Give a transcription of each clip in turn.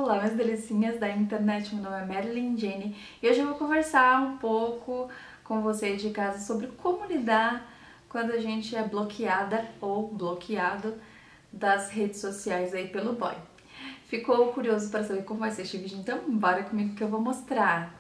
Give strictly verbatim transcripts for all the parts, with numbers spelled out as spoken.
Olá, minhas delicinhas da internet, meu nome é Marilyn Jenny e hoje eu vou conversar um pouco com você de casa sobre como lidar quando a gente é bloqueada ou bloqueado das redes sociais aí pelo boy. Ficou curioso para saber como vai ser este vídeo? Então bora comigo que eu vou mostrar.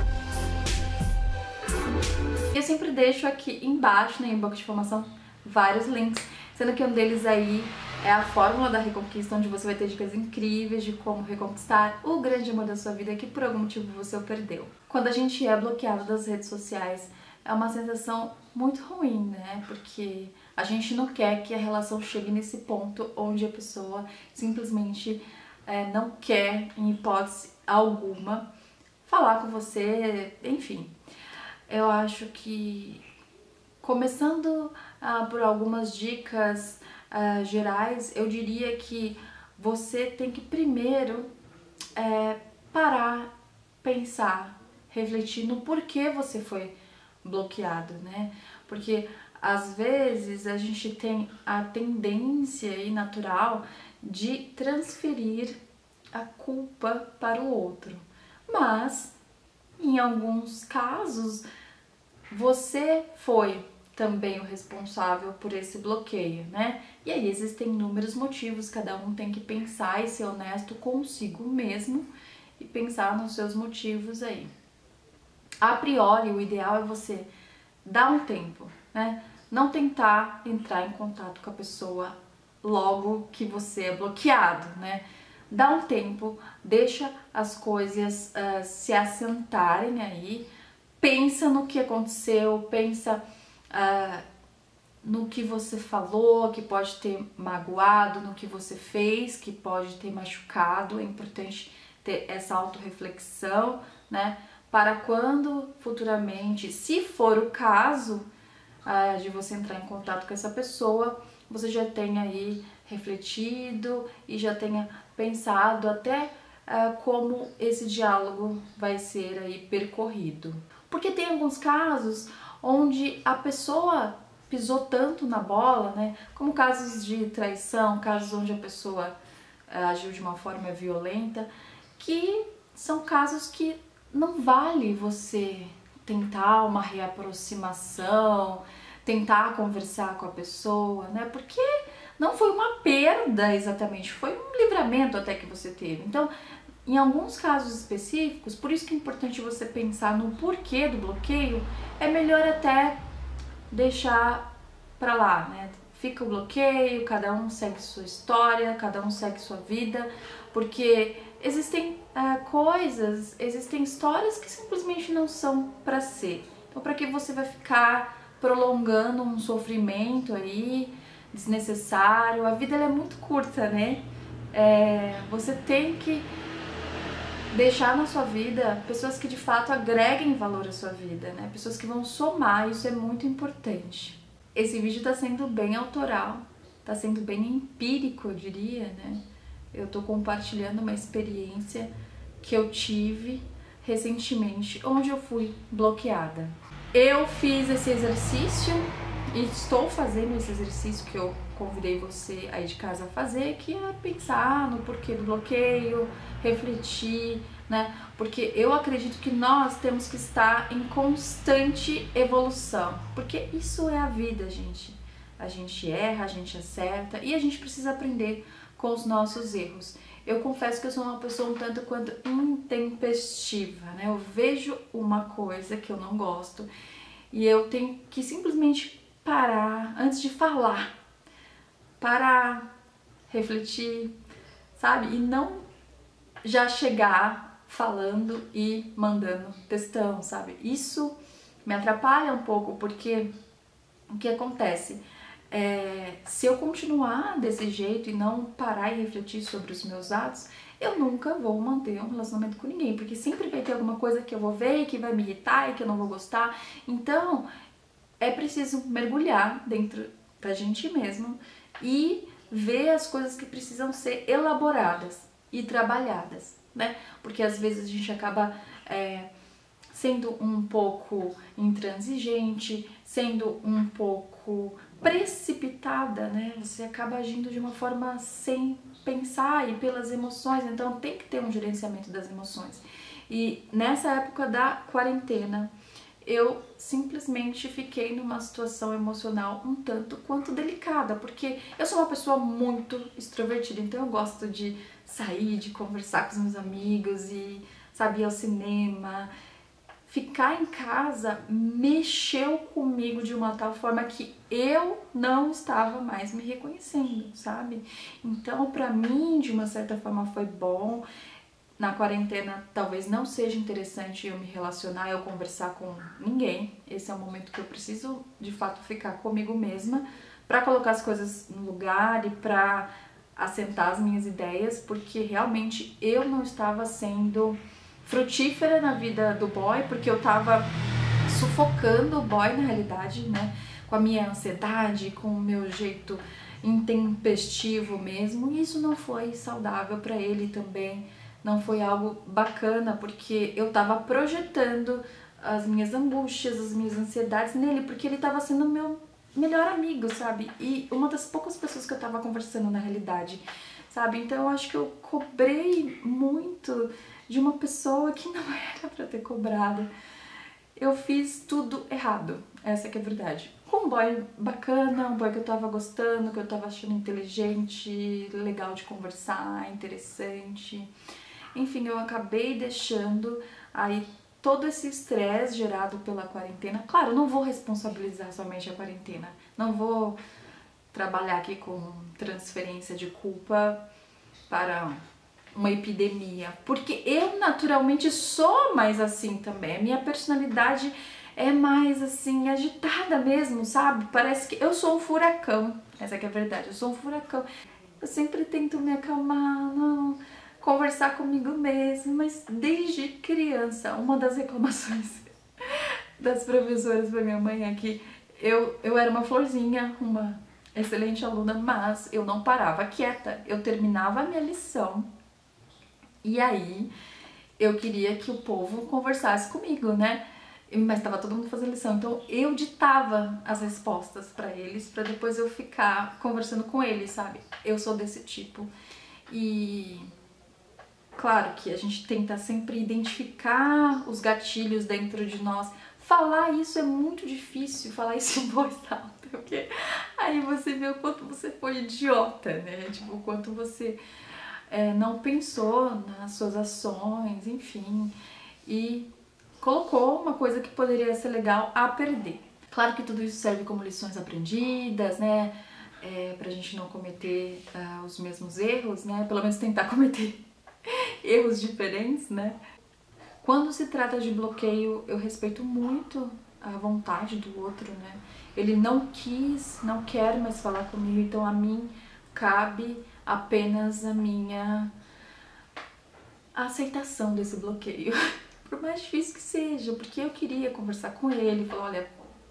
Eu sempre deixo aqui embaixo, né, em box de informação, vários links, sendo que um deles aí é a fórmula da reconquista, onde você vai ter dicas incríveis de como reconquistar o grande amor da sua vida que por algum motivo você o perdeu. Quando a gente é bloqueado das redes sociais, é uma sensação muito ruim, né? Porque a gente não quer que a relação chegue nesse ponto onde a pessoa simplesmente é, não quer, em hipótese alguma, falar com você, enfim. Eu acho que, começando ah, por algumas dicas ah, gerais, eu diria que você tem que primeiro é, parar, pensar, refletir no porquê você foi bloqueado, né? Porque às vezes a gente tem a tendência e natural de transferir a culpa para o outro, mas em alguns casos você foi também o responsável por esse bloqueio, né? E aí existem inúmeros motivos, cada um tem que pensar e ser honesto consigo mesmo e pensar nos seus motivos aí. A priori, o ideal é você dar um tempo, né? Não tentar entrar em contato com a pessoa logo que você é bloqueado, né? Dá um tempo, deixa as coisas uh, se assentarem aí, pensa no que aconteceu, pensa uh, no que você falou, que pode ter magoado, no que você fez, que pode ter machucado. É importante ter essa autorreflexão, né? Para quando futuramente, se for o caso uh, de você entrar em contato com essa pessoa, você já tenha aí refletido e já tenha pensado até uh, como esse diálogo vai ser aí percorrido. Porque tem alguns casos onde a pessoa pisou tanto na bola, né, como casos de traição, casos onde a pessoa uh, agiu de uma forma violenta, que são casos que não vale você tentar uma reaproximação, tentar conversar com a pessoa, né, porque não foi uma perda exatamente, foi um livramento até que você teve. Então, em alguns casos específicos, por isso que é importante você pensar no porquê do bloqueio, é melhor até deixar pra lá, né? Fica o bloqueio, cada um segue sua história, cada um segue sua vida, porque existem uh, coisas, existem histórias que simplesmente não são pra ser. Então, pra que você vai ficar prolongando um sofrimento aí desnecessário? A vida ela é muito curta, né? É, você tem que deixar na sua vida pessoas que de fato agreguem valor à sua vida, né? Pessoas que vão somar, isso é muito importante. Esse vídeo tá sendo bem autoral, tá sendo bem empírico, eu diria, né? Eu tô compartilhando uma experiência que eu tive recentemente, onde eu fui bloqueada. Eu fiz esse exercício e estou fazendo esse exercício que eu convidei você aí de casa a fazer, que é pensar no porquê do bloqueio, refletir, né? Porque eu acredito que nós temos que estar em constante evolução, porque isso é a vida, gente. A gente erra, a gente acerta e a gente precisa aprender com os nossos erros. Eu confesso que eu sou uma pessoa um tanto quanto intempestiva, né? Eu vejo uma coisa que eu não gosto e eu tenho que simplesmente parar antes de falar, parar, refletir, sabe? E não já chegar falando e mandando textão, sabe? Isso me atrapalha um pouco, porque o que acontece? É, se eu continuar desse jeito e não parar e refletir sobre os meus atos, eu nunca vou manter um relacionamento com ninguém, porque sempre vai ter alguma coisa que eu vou ver e que vai me irritar e que eu não vou gostar. Então, é preciso mergulhar dentro da gente mesmo e ver as coisas que precisam ser elaboradas e trabalhadas, né? Porque às vezes a gente acaba é, sendo um pouco intransigente, sendo um pouco precipitada, né? Você acaba agindo de uma forma sem pensar e pelas emoções, então tem que ter um gerenciamento das emoções. E nessa época da quarentena, eu simplesmente fiquei numa situação emocional um tanto quanto delicada, porque eu sou uma pessoa muito extrovertida, então eu gosto de sair, de conversar com os meus amigos e, sabe, ir ao cinema. Ficar em casa mexeu comigo de uma tal forma que eu não estava mais me reconhecendo, sabe? Então, pra mim, de uma certa forma, foi bom. Na quarentena, talvez não seja interessante eu me relacionar, eu conversar com ninguém. Esse é o momento que eu preciso, de fato, ficar comigo mesma pra colocar as coisas no lugar e pra assentar as minhas ideias, porque realmente eu não estava sendo frutífera na vida do boy, porque eu tava sufocando o boy na realidade, né? Com a minha ansiedade, com o meu jeito intempestivo mesmo, e isso não foi saudável pra ele também, não foi algo bacana, porque eu tava projetando as minhas angústias, as minhas ansiedades nele, porque ele tava sendo meu melhor amigo, sabe? E uma das poucas pessoas que eu tava conversando na realidade, sabe? Então eu acho que eu cobrei muito de uma pessoa que não era pra ter cobrado. Eu fiz tudo errado, essa que é a verdade. Com um boy bacana, um boy que eu tava gostando, que eu tava achando inteligente, legal de conversar, interessante. Enfim, eu acabei deixando aí todo esse estresse gerado pela quarentena. Claro, não vou responsabilizar somente a quarentena, não vou trabalhar aqui com transferência de culpa para uma epidemia, porque eu naturalmente sou mais assim também, a minha personalidade é mais assim, agitada mesmo, sabe? Parece que eu sou um furacão, essa que é a verdade, eu sou um furacão. Eu sempre tento me acalmar, não, conversar comigo mesmo, mas desde criança, uma das reclamações das professoras pra minha mãe é que eu, eu era uma florzinha, uma excelente aluna, mas eu não parava quieta, eu terminava a minha lição e aí eu queria que o povo conversasse comigo, né? Mas tava todo mundo fazendo lição, então eu ditava as respostas pra eles, pra depois eu ficar conversando com eles, sabe? Eu sou desse tipo. E claro que a gente tenta sempre identificar os gatilhos dentro de nós. Falar isso é muito difícil, falar isso em voz alta, porque aí você vê o quanto você foi idiota, né? Tipo, o quanto você é, não pensou nas suas ações, enfim, e colocou uma coisa que poderia ser legal a perder. Claro que tudo isso serve como lições aprendidas, né? É, pra gente não cometer uh, os mesmos erros, né? Pelo menos tentar cometer erros diferentes, né? Quando se trata de bloqueio, eu respeito muito a vontade do outro, né? Ele não quis, não quer mais falar comigo, então a mim cabe apenas a minha aceitação desse bloqueio. Por mais difícil que seja, porque eu queria conversar com ele, falar, olha,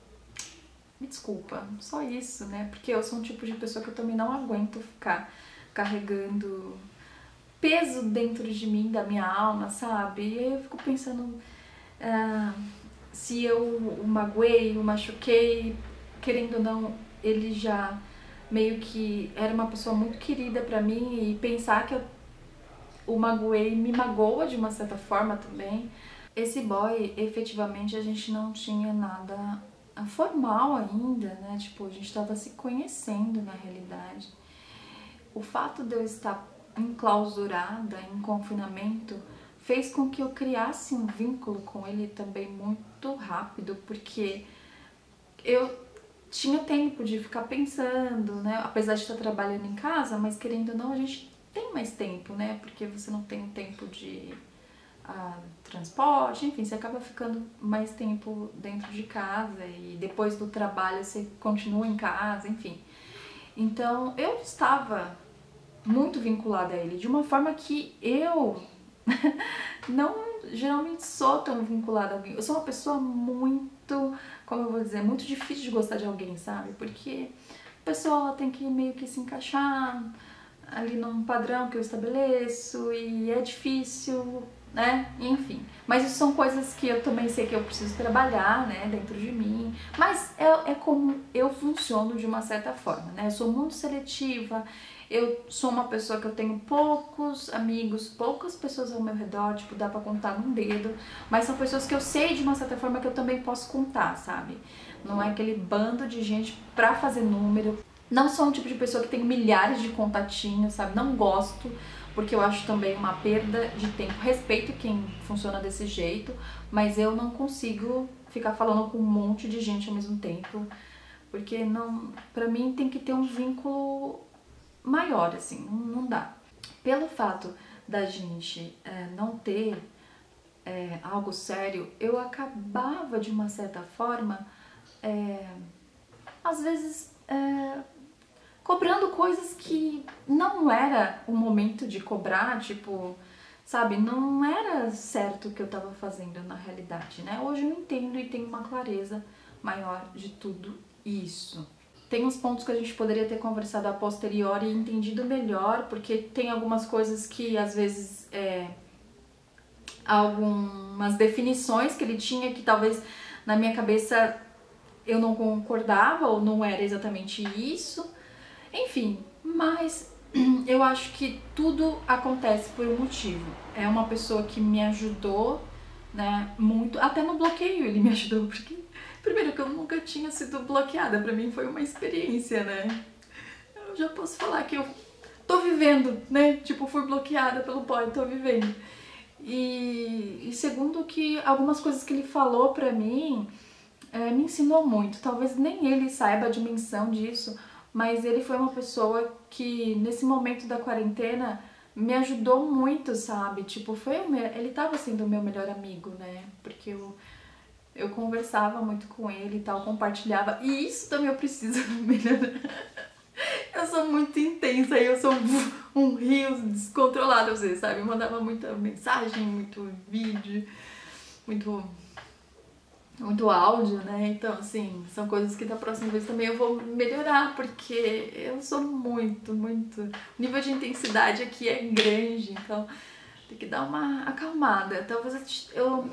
me desculpa, só isso, né? Porque eu sou um tipo de pessoa que eu também não aguento ficar carregando peso dentro de mim, da minha alma, sabe? E aí eu fico pensando, ah, se eu o magoei, o machuquei, querendo ou não, ele já meio que era uma pessoa muito querida pra mim, e pensar que eu o magoei me magoa de uma certa forma também. Esse boy, efetivamente, a gente não tinha nada formal ainda, né? Tipo, a gente tava se conhecendo na realidade. O fato de eu estar enclausurada, em confinamento, fez com que eu criasse um vínculo com ele também muito rápido, porque eu tinha tempo de ficar pensando, né? Apesar de estar trabalhando em casa, mas querendo ou não, a gente tem mais tempo, né? Porque você não tem tempo de ah, transporte, enfim, você acaba ficando mais tempo dentro de casa e depois do trabalho você continua em casa, enfim. Então eu estava muito vinculada a ele, de uma forma que eu não geralmente sou tão vinculada a alguém. Eu sou uma pessoa muito, como eu vou dizer, muito difícil de gostar de alguém, sabe? Porque a pessoa ela tem que meio que se encaixar ali num padrão que eu estabeleço e é difícil né? Enfim. Mas isso são coisas que eu também sei que eu preciso trabalhar, né, dentro de mim. Mas é, é como eu funciono de uma certa forma, né? Eu sou muito seletiva, eu sou uma pessoa que eu tenho poucos amigos, poucas pessoas ao meu redor, tipo, dá pra contar num dedo. Mas são pessoas que eu sei de uma certa forma que eu também posso contar, sabe? Não é aquele bando de gente pra fazer número. Não sou um tipo de pessoa que tem milhares de contatinhos, sabe? Não gosto, porque eu acho também uma perda de tempo. Respeito quem funciona desse jeito, mas eu não consigo ficar falando com um monte de gente ao mesmo tempo, porque não, pra mim tem que ter um vínculo maior, assim, não, não dá. Pelo fato da gente é, não ter é, algo sério, eu acabava de uma certa forma, é, às vezes, é, cobrando coisas que não era o momento de cobrar, tipo, sabe, não era certo o que eu tava fazendo na realidade, né? Hoje eu entendo e tenho uma clareza maior de tudo isso. Tem uns pontos que a gente poderia ter conversado a posteriori e entendido melhor, porque tem algumas coisas que às vezes é, algumas definições que ele tinha que talvez na minha cabeça eu não concordava ou não era exatamente isso. Enfim, mas eu acho que tudo acontece por um motivo. É uma pessoa que me ajudou, né, muito, até no bloqueio ele me ajudou, porque primeiro que eu nunca tinha sido bloqueada, pra mim foi uma experiência, né? Eu já posso falar que eu tô vivendo, né? Tipo, fui bloqueada pelo boy, tô vivendo. E, e segundo que algumas coisas que ele falou pra mim é, me ensinou muito. Talvez nem ele saiba a dimensão disso, mas ele foi uma pessoa que nesse momento da quarentena me ajudou muito, sabe? Tipo, foi o meu, ele tava sendo o meu melhor amigo, né? Porque eu, eu conversava muito com ele e tal, compartilhava. E isso também eu preciso melhorar. Eu sou muito intensa e eu sou um, um rio descontrolado, você sabe? Eu mandava muita mensagem, muito vídeo, muito... muito áudio, né? Então, assim, são coisas que da próxima vez também eu vou melhorar, porque eu sou muito, muito... O nível de intensidade aqui é grande, então tem que dar uma acalmada. Talvez eu...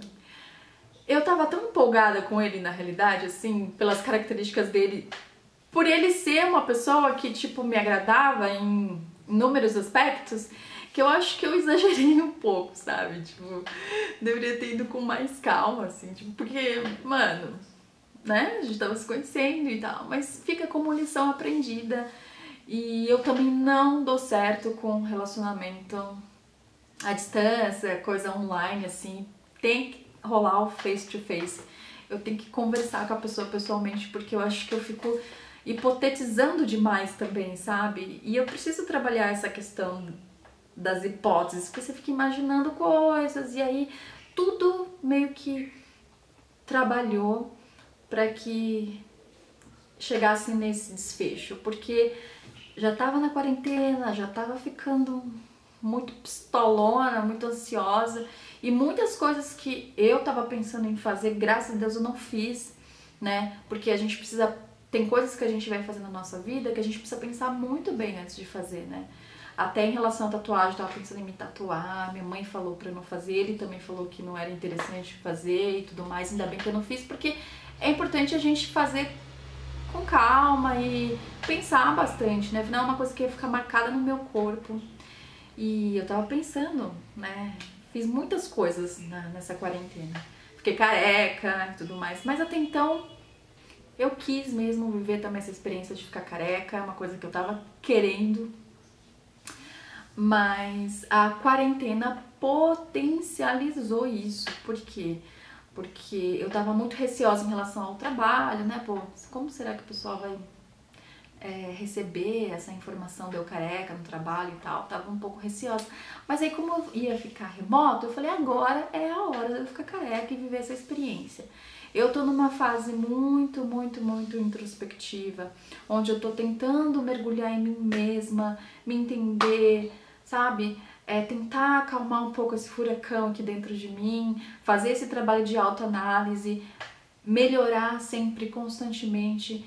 Eu tava tão empolgada com ele, na realidade, assim, pelas características dele, por ele ser uma pessoa que, tipo, me agradava em inúmeros aspectos, que eu acho que eu exagerei um pouco, sabe? Tipo, deveria ter ido com mais calma, assim, tipo, porque, mano, né? A gente tava se conhecendo e tal, mas fica como lição aprendida. E eu também não dou certo com relacionamento à distância, coisa online, assim. Tem que rolar o face to face. Eu tenho que conversar com a pessoa pessoalmente, porque eu acho que eu fico hipotetizando demais também, sabe? E eu preciso trabalhar essa questão das hipóteses, porque você fica imaginando coisas e aí tudo meio que trabalhou para que chegasse nesse desfecho, porque já tava na quarentena, já tava ficando muito pistolona, muito ansiosa e muitas coisas que eu tava pensando em fazer, graças a Deus eu não fiz, né? Porque a gente precisa, tem coisas que a gente vai fazer na nossa vida que a gente precisa pensar muito bem antes de fazer, né? Até em relação à tatuagem, eu tava pensando em me tatuar, minha mãe falou pra eu não fazer, ele também falou que não era interessante fazer e tudo mais, ainda bem que eu não fiz, porque é importante a gente fazer com calma e pensar bastante, né? Afinal é uma coisa que ia ficar marcada no meu corpo. E eu tava pensando, né? Fiz muitas coisas na, nessa quarentena. Fiquei careca e tudo mais, mas até então eu quis mesmo viver também essa experiência de ficar careca, é uma coisa que eu tava querendo. Mas a quarentena potencializou isso. Por quê? Porque eu tava muito receosa em relação ao trabalho, né? Pô, como será que o pessoal vai é, receber essa informação de eu careca no trabalho e tal? Tava um pouco receosa. Mas aí como eu ia ficar remoto, eu falei, agora é a hora de eu ficar careca e viver essa experiência. Eu tô numa fase muito, muito, muito introspectiva, onde eu tô tentando mergulhar em mim mesma, me entender, sabe? É tentar acalmar um pouco esse furacão aqui dentro de mim, fazer esse trabalho de autoanálise, melhorar sempre, constantemente.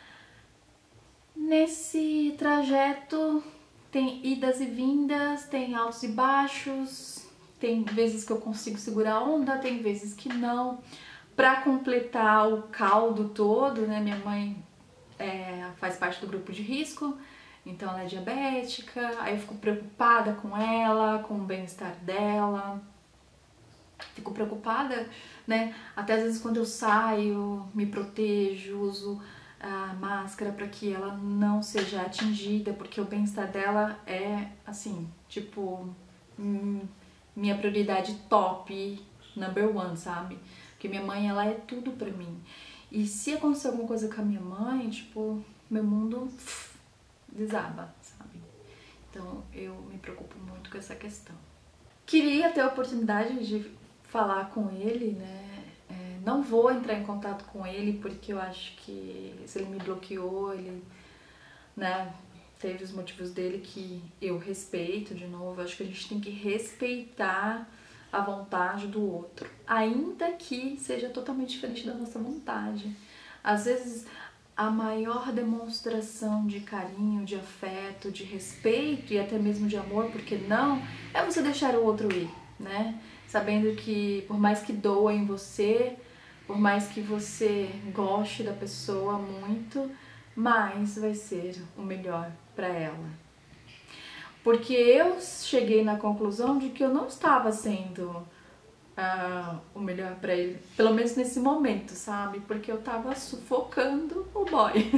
Nesse trajeto tem idas e vindas, tem altos e baixos, tem vezes que eu consigo segurar a onda, tem vezes que não. Pra completar o caldo todo, né, minha mãe é, faz parte do grupo de risco, então ela é diabética, aí eu fico preocupada com ela, com o bem-estar dela. Fico preocupada, né? Até às vezes quando eu saio, me protejo, uso a máscara para que ela não seja atingida, porque o bem-estar dela é, assim, tipo, hum, minha prioridade top, number one, sabe? Porque minha mãe, ela é tudo pra mim. E se acontecer alguma coisa com a minha mãe, tipo, meu mundo pff, desaba, sabe? Então eu me preocupo muito com essa questão. Queria ter a oportunidade de falar com ele, né? É, não vou entrar em contato com ele porque eu acho que se ele me bloqueou, ele, né, teve os motivos dele que eu respeito. De novo, acho que a gente tem que respeitar a vontade do outro, ainda que seja totalmente diferente da nossa vontade. Às vezes a maior demonstração de carinho, de afeto, de respeito e até mesmo de amor, porque não, é você deixar o outro ir, né? Sabendo que por mais que doa em você, por mais que você goste da pessoa muito, mais vai ser o melhor para ela. Porque eu cheguei na conclusão de que eu não estava sendo uh, o melhor para ele, pelo menos nesse momento, sabe? Porque eu tava sufocando o boy.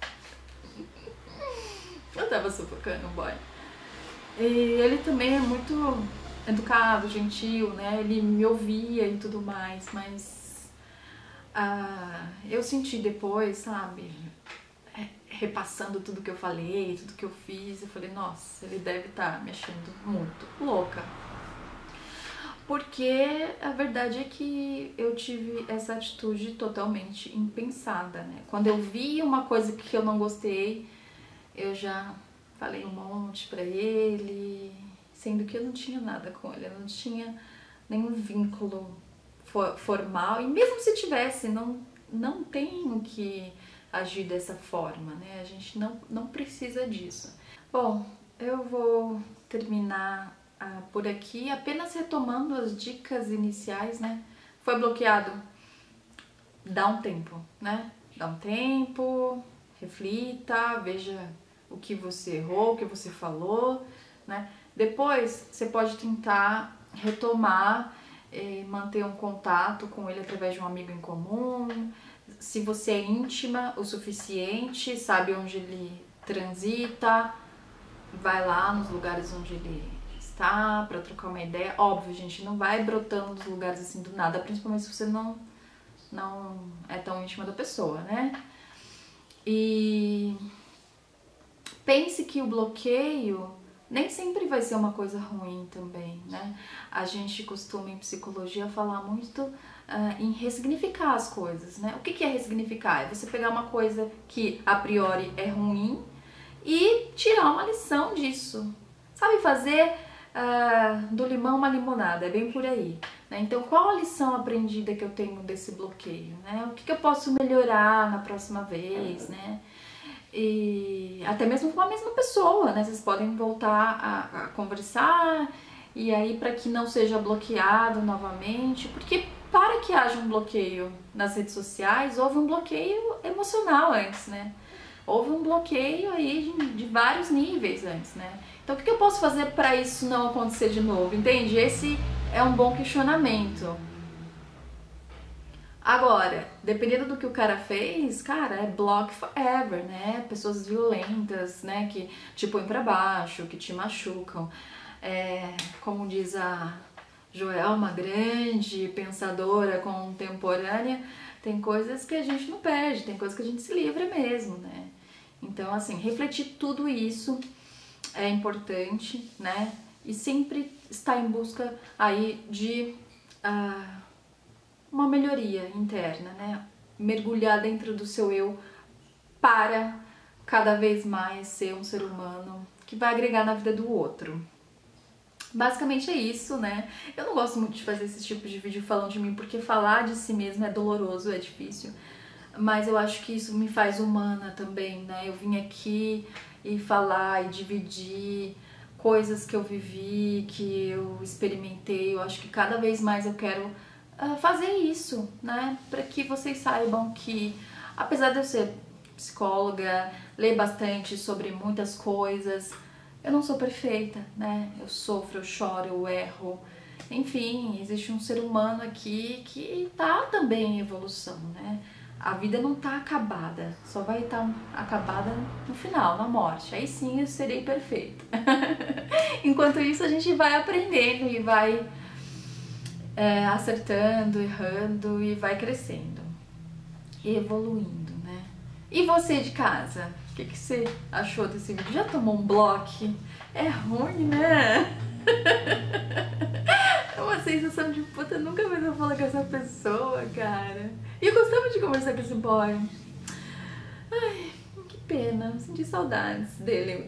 Eu tava sufocando o boy. E ele também é muito educado, gentil, né? Ele me ouvia e tudo mais, mas uh, eu senti depois, sabe? Repassando tudo que eu falei, tudo que eu fiz, eu falei, nossa, ele deve estar me achando muito louca. Porque a verdade é que eu tive essa atitude totalmente impensada, né? Quando eu vi uma coisa que eu não gostei, eu já falei um monte pra ele, sendo que eu não tinha nada com ele, eu não tinha nenhum vínculo for formal, e mesmo se tivesse, não, não tenho que agir dessa forma, né? A gente não, não precisa disso. Bom, eu vou terminar ah, por aqui, apenas retomando as dicas iniciais, né? Foi bloqueado? Dá um tempo, né? Dá um tempo, reflita, veja o que você errou, o que você falou, né? Depois você pode tentar retomar, eh, manter um contato com ele através de um amigo em comum. Se você é íntima o suficiente, sabe onde ele transita, vai lá nos lugares onde ele está para trocar uma ideia. Óbvio, gente, não vai brotando dos lugares assim do nada, principalmente se você não, não é tão íntima da pessoa, né? E pense que o bloqueio nem sempre vai ser uma coisa ruim também, né? A gente costuma em psicologia falar muito uh, em ressignificar as coisas, né? O que que é ressignificar? É você pegar uma coisa que a priori é ruim e tirar uma lição disso. Sabe, fazer uh, do limão uma limonada, é bem por aí, né? Então, qual a lição aprendida que eu tenho desse bloqueio, né? O que que eu posso melhorar na próxima vez, né? E até mesmo com a mesma pessoa, né? Vocês podem voltar a, a conversar, e aí para que não seja bloqueado novamente, porque para que haja um bloqueio nas redes sociais, houve um bloqueio emocional antes, né? Houve um bloqueio aí de, de vários níveis antes, né? Então o que eu posso fazer para isso não acontecer de novo, entende? Esse é um bom questionamento. Agora, dependendo do que o cara fez, cara, é block forever, né? Pessoas violentas, né? Que te põem pra baixo, que te machucam. É, como diz a Joelma, grande pensadora contemporânea, tem coisas que a gente não perde, tem coisas que a gente se livra mesmo, né? Então, assim, refletir tudo isso é importante, né? E sempre estar em busca aí de Uh, uma melhoria interna, né? Mergulhar dentro do seu eu para cada vez mais ser um ser humano que vai agregar na vida do outro. Basicamente é isso, né? Eu não gosto muito de fazer esse tipo de vídeo falando de mim, porque falar de si mesmo é doloroso, é difícil. Mas eu acho que isso me faz humana também, né? Eu vim aqui e falar e dividir coisas que eu vivi, que eu experimentei, eu acho que cada vez mais eu quero uh, fazer isso, né? Para que vocês saibam que, apesar de eu ser psicóloga, ler bastante sobre muitas coisas, eu não sou perfeita, né? Eu sofro, eu choro, eu erro. Enfim, existe um ser humano aqui que tá também em evolução, né? A vida não tá acabada, só vai estar acabada no final, na morte. Aí sim eu serei perfeita. Enquanto isso a gente vai aprendendo e vai é, acertando, errando e vai crescendo e evoluindo, né? E você de casa? O que, que você achou desse vídeo? Já tomou um bloco? É ruim, né? É uma sensação de puta, nunca mais vou falar com essa pessoa, cara. E eu gostava de conversar com esse boy. Ai, que pena, senti saudades dele.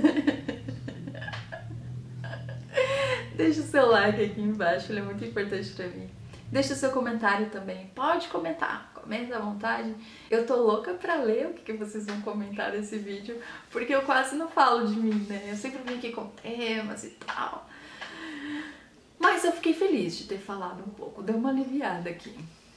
Deixa o seu like aqui embaixo, ele é muito importante pra mim. Deixa o seu comentário também, pode comentar, comenta à vontade. Eu tô louca pra ler o que, que vocês vão comentar nesse vídeo, porque eu quase não falo de mim, né? Eu sempre vim aqui com temas e tal. Mas eu fiquei feliz de ter falado um pouco, deu uma aliviada aqui.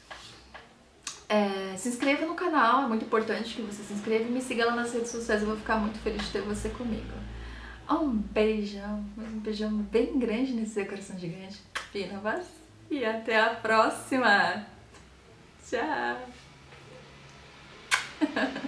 É, se inscreva no canal, é muito importante que você se inscreva e me siga lá nas redes sociais, eu vou ficar muito feliz de ter você comigo. Um beijão, um beijão bem grande nesse seu coração gigante. Fina, vaz, e até a próxima. Tchau.